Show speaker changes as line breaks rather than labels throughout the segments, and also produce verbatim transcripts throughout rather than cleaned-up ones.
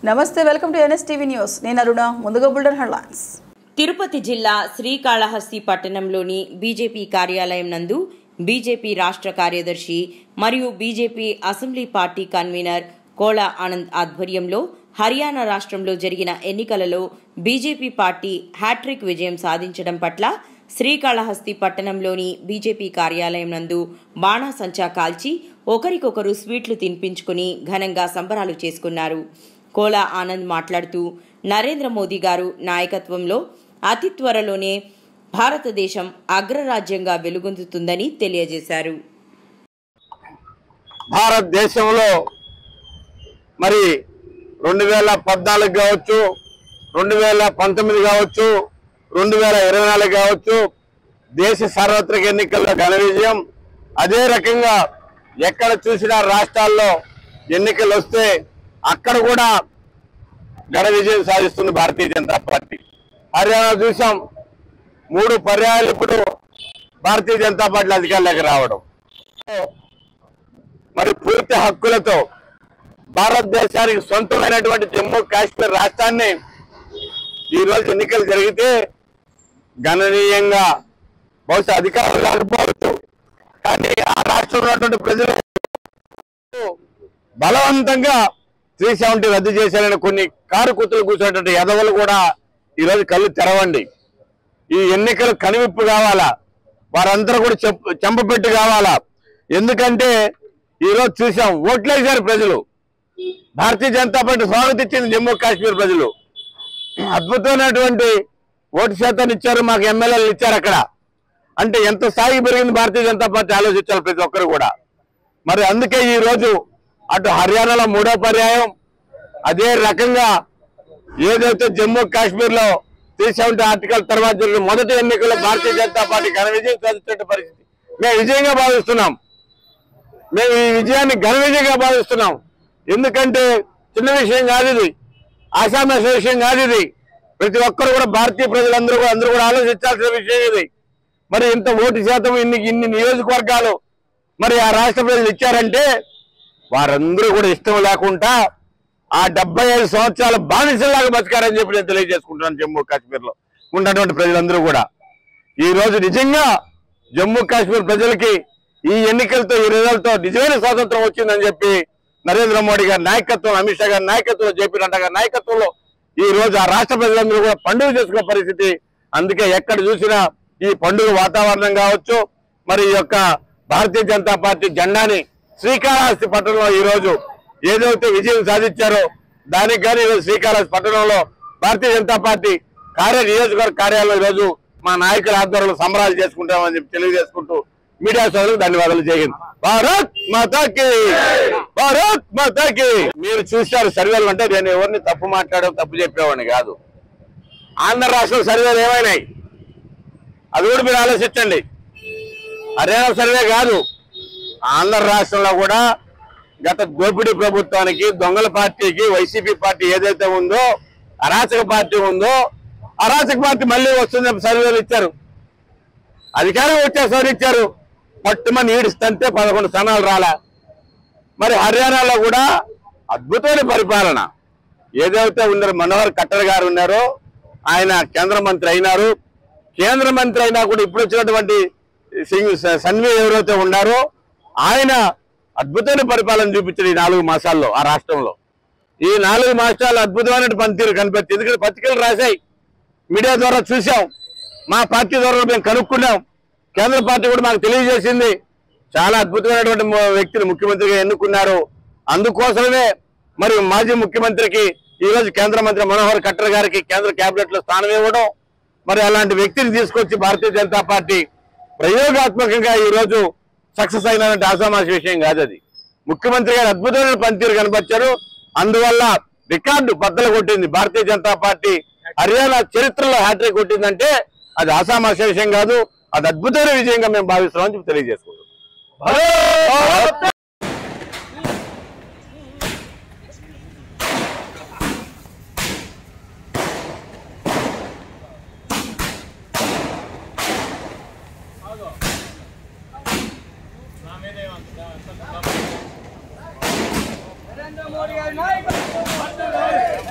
నమస్తే, welcome to NSTV news. నేను అరుణ. ముందుగా బుల్డన్ హెడ్లైన్స్.
తిరుపతి జిల్లా శ్రీకాళహస్తి పట్టణంలోని బీజేపీ కార్యాలయం నందు బీజేపీ రాష్ట్ర కార్యదర్శి మరియు BJP assembly party convener Kola Anand ఆధ్వర్యంలో హర్యానా రాష్ట్రంలో జరిగిన ఎన్నికలలో బీజేపీ పార్టీ హ్యాట్రిక్ విజయం సాధించడం పట్ల శ్రీకాళహస్తి పట్టణంలోని బీజేపీ కార్యాలయం నందు బాణాసంచా కాల్చి ఒకరికొకరు స్వీట్లు తినిపించుకుని ఘనంగా సంబరాలు చేసుకున్నారు. కోలా ఆనంద్ మాట్లాడుతూ నరేంద్ర మోదీ గారు నాయకత్వంలో అతి త్వరలోనే భారతదేశం అగ్రరాజ్యంగా వెలుగొందుతుందని తెలియజేశారు.
భారతదేశంలో మరి రెండు వేల పద్నాలుగు కావచ్చు, రెండు వేల పంతొమ్మిది కావచ్చు, రెండు వేల ఇరవై నాలుగు కావచ్చు, దేశ సార్వత్రిక ఎన్నికల్లో ఘన విజయం. అదే రకంగా ఎక్కడ చూసినా రాష్ట్రాల్లో ఎన్నికలు వస్తే అక్కడ కూడా ఘన విజయం సాధిస్తుంది భారతీయ జనతా పార్టీ. హర్యానా చూసాం, మూడు పర్యాయాలు ఇప్పుడు భారతీయ జనతా పార్టీ అధికారంలోకి రావడం, మరి పూర్తి హక్కులతో భారతదేశానికి సొంతమైనటువంటి జమ్మూ కాశ్మీర్ రాష్ట్రాన్ని ఈరోజు ఎన్నికలు జరిగితే గణనీయంగా బహుశా అధికారులు లేకపోవచ్చు, కానీ ఆ రాష్ట్రంలో ఉన్నటువంటి ప్రజలు బలవంతంగా త్రీ సెవెంటీ రద్దు చేశారని కొన్ని కారు కూతులు కూర్చున్నటువంటి ఎదవలు కూడా ఈరోజు కళ్ళు తెరవండి. ఈ ఎన్నికలు కనువిప్పు కావాలా, వారందరూ కూడా చెప్పు చెంపపెట్టు కావాలా. ఎందుకంటే ఈరోజు చూసాం, ఓట్లేశారు ప్రజలు. భారతీయ జనతా పార్టీ స్వాగతించింది జమ్మూ కాశ్మీర్ ప్రజలు. అద్భుతమైనటువంటి ఓటు శాతాన్ని ఇచ్చారు, మాకు ఎమ్మెల్యేలు ఇచ్చారు. అక్కడ అంటే ఎంత స్థాయికి పెరిగింది భారతీయ జనతా పార్టీ ఆలోచించాలి ప్రతి ఒక్కరు కూడా. మరి అందుకే ఈ రోజు అటు హర్యానాలో మూడో పర్యాయం, అదే రకంగా ఏదైతే జమ్మూ కాశ్మీర్ లో త్రీ సెవెంటీ ఆర్టికల్ తర్వాత జరిగిన మొదటి ఎన్నికల్లో భారతీయ జనతా పార్టీ ఘన విజయం సాధించే పరిస్థితి మేము విజయంగా భావిస్తున్నాం. మేము ఈ విజయాన్ని ఘన విజయంగా భావిస్తున్నాం. ఎందుకంటే చిన్న విషయం కాదు ఇది, ఆషామాష విషయం కాదు ఇది. ప్రతి ఒక్కరు కూడా భారతీయ ప్రజలందరూ కూడా అందరూ కూడా ఆలోచించాల్సిన విషయం ఇది. మరి ఇంత ఓటు శాతం ఇన్ని ఇన్ని నియోజకవర్గాలు మరి ఆ రాష్ట్ర ప్రజలు ఇచ్చారంటే వారందరూ కూడా ఇష్టం లేకుండా ఆ డెబ్బై ఐదు సంవత్సరాల బానిసలాగా బతికారని చెప్పి నేను తెలియజేసుకుంటున్నాను. జమ్మూ కాశ్మీర్ లో ఉన్నటువంటి ప్రజలందరూ కూడా ఈ రోజు నిజంగా జమ్మూ కాశ్మీర్ ప్రజలకి ఈ ఎన్నికలతో ఈ రిజల్ట్తో నిజమైన స్వాతంత్రం వచ్చిందని చెప్పి నరేంద్ర మోడీ గారి నాయకత్వం, అమిత్ షా గారి నాయకత్వంలో, జేపీ నడ్డా గారి నాయకత్వంలో ఈ రోజు ఆ రాష్ట్ర ప్రజలందరూ కూడా పండుగ చేసుకునే పరిస్థితి. అందుకే ఎక్కడ చూసినా ఈ పండుగ వాతావరణం కావచ్చు, మరి ఈ యొక్క భారతీయ జనతా పార్టీ జెండాని శ్రీకాళహస్తి పట్టణంలో ఈ రోజు ఏదైతే విజయం సాధించారో దానికి కానీ ఈరోజు శ్రీకాళహస్తి పట్టణంలో భారతీయ జనతా పార్టీ కార్య నియోజకవర్గ కార్యాలయంలో ఈరోజు మా నాయకుల ఆధ్వర్యంలో సంబరాలు చేసుకుంటామని చెప్పి తెలియజేసుకుంటూ మీడియా సోదరులకు ధన్యవాదాలు. జరిగింది. భారత్ మాతాకి, భారత్ మాతాకి. మీరు చూశారు సర్వేలు అంటే నేను ఎవరిని తప్పు మాట్లాడడం తప్పు చెప్పేవాడిని కాదు. ఆంధ్ర రాష్ట్రం సర్వేలు ఏమైనాయి అది కూడా మీరు ఆలోచించండి. హర్యానా సర్వే కాదు, ఆంధ్ర రాష్ట్రంలో కూడా గత దోపిడీ ప్రభుత్వానికి, దొంగల పార్టీకి, వైసీపీ పార్టీ ఏదైతే ఉందో, అరాచక పార్టీ ఉందో, అరాచక పార్టీ మళ్ళీ వస్తుందని సర్వేలు ఇచ్చారు. అధికారం వచ్చే సర్వే ఇచ్చారు, పట్టుమని ఈడిస్తే పదకొండు స్థానాలు రాలా. మరి హర్యానాలో కూడా అద్భుతమైన పరిపాలన ఏదైతే ఉన్నారో, మనోహర్ కట్టర్ గారు ఉన్నారో ఆయన కేంద్ర మంత్రి అయినారు. కేంద్ర మంత్రి అయినా కూడా ఇప్పుడు వచ్చినటువంటి సింగ్ సన్వి ఎవరైతే ఉన్నారో ఆయన అద్భుతమైన పరిపాలన చూపించారు ఈ నాలుగు మాసాల్లో ఆ రాష్ట్రంలో. ఈ నాలుగు మాసాలు అద్భుతమైన పనితీరు కనిపెట్టింది. ఎందుకంటే పత్రికలు రాశాయి, మీడియా ద్వారా చూసాం, మా పార్టీ ద్వారా మేము కనుక్కున్నాం, కేంద్ర పార్టీ కూడా మాకు తెలియజేసింది. చాలా అద్భుతమైనటువంటి వ్యక్తిని ముఖ్యమంత్రిగా ఎన్నుకున్నారు. అందుకోసమే మరి మాజీ ముఖ్యమంత్రికి ఈరోజు కేంద్ర మంత్రి మనోహర్ కట్టర్ గారికి కేంద్ర కేబినెట్ లో స్థానం ఇవ్వడం, మరి అలాంటి వ్యక్తిని తీసుకొచ్చి భారతీయ జనతా పార్టీ ప్రయోగాత్మకంగా ఈ రోజు సక్సెస్ అయినటువంటి ఆసామాసి విషయం కాదు అది. ముఖ్యమంత్రి గారు అద్భుతమైన పనితీరు కనబరిచారు. అందువల్ల రికార్డు బద్దలు కొట్టింది భారతీయ జనతా పార్టీ. హర్యానా చరిత్రలో హ్యాట్రిక్ కొట్టిందంటే అది ఆసామాసి విషయం కాదు, అది అద్భుతమైన విజయంగా మేము భావిస్తున్నామని చెప్పి తెలియజేసుకుంటాం.
నరేంద్ర మోడీ గారి నాయకత్వం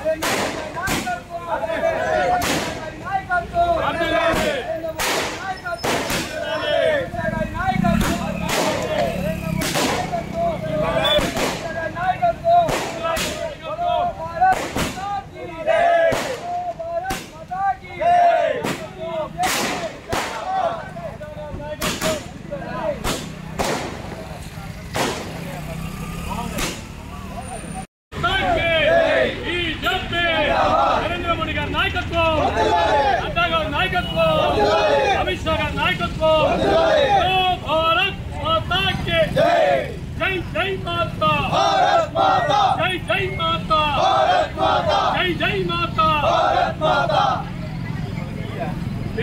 अमित शाह का नायकत्व भारत माता के जय जय माता जय जय माता जय जय माता